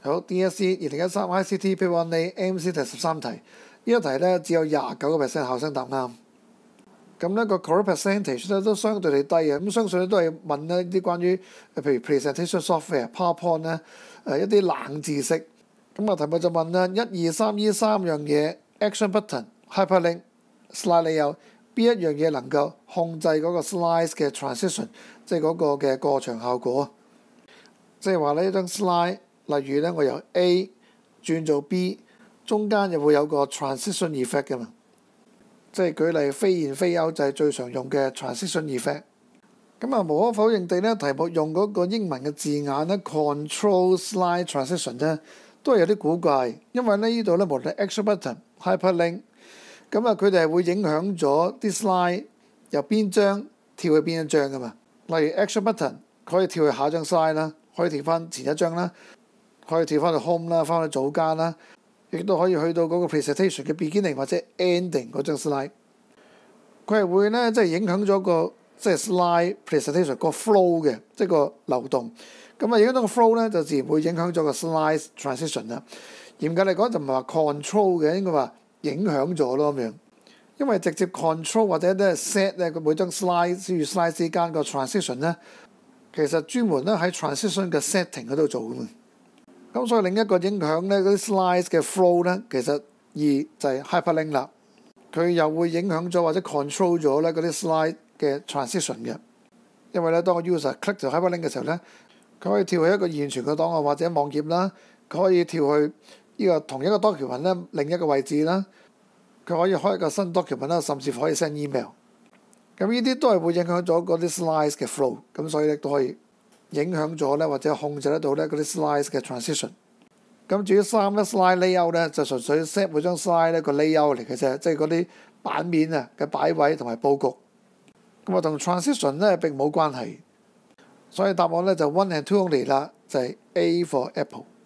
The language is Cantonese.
好 DSE 2013 ICT Paper 1A MC 第13題，呢一題咧只有29% 考生答啱。咁呢個 correct percentage 咧都相對地低嘅，咁相信咧都係問一啲關於譬如 presentation software、PowerPoint 咧一啲冷知識。咁題目就問啦，1、2、3呢三樣嘢 action button、hyperlink、slide layout 邊一樣嘢能夠控制嗰個 slides 嘅 transition， 即係嗰個嘅過場效果。即係話呢張 slide， 例如咧我由 A 轉做 B， 中間又會有個 transition effect 㗎嘛。即係舉例飛現飛歐就係最常用嘅 transition effect。咁無可否認地咧，題目用嗰個英文嘅字眼咧 control slide transition 咧，都係有啲古怪，因為呢度咧無論 action button、hyperlink， 咁佢哋係會影響咗啲 slide 由邊張跳去邊一張㗎嘛。例如 action button 可以跳去下一張 slide 啦，可以跳翻前一張啦，可以跳翻去 home 啦，翻去組間啦。亦都可以去到嗰個 presentation 嘅 beginning 或者 ending 嗰張 slide， 佢係會咧即係影響咗個即係 slide presentation 個 flow 嘅，即係個流動。咁影響到個 flow 咧，就自然會影響咗個 slide transition 啦。嚴格嚟講就唔係話 control 嘅，應該話影響咗咯咁樣。因為直接 control 或者咧 set 咧佢每張 slide 與 slide 之間個 transition 咧，其實專門咧喺 transition 嘅 setting 嗰度做㗎嘛。咁所以另一個影響咧，嗰啲 slides 嘅 flow 咧，其實就係 hyperlink 啦。佢又會影響咗或者 control 咗咧嗰啲 slide 嘅 transition 嘅。因為咧，當個 user click 條 hyperlink 嘅時候咧，佢可以跳去一個現存嘅檔案或者網頁啦，佢可以跳去呢個同一個 document 咧另一個位置啦，佢可以開一個新 document 啦，甚至乎可以 send email。咁呢啲都係會影響咗嗰啲 slides 嘅 flow， 咁所以咧都可以影響咗咧，或者控制得到咧嗰啲 slides 嘅 transition。咁至於3咧 slide layout 咧，就純粹 set 每張 slide 咧個 layout 嚟嘅啫，即係嗰啲版面啊嘅擺位同埋佈局。咁同 transition 咧並冇關係。所以答案咧就 1 and 2 only 啦，就係 A for Apple。